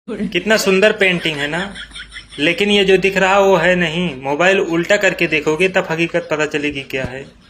कितना सुंदर पेंटिंग है ना। लेकिन ये जो दिख रहा वो है नहीं। मोबाइल उल्टा करके देखोगे तब हकीकत पता चलेगी क्या है।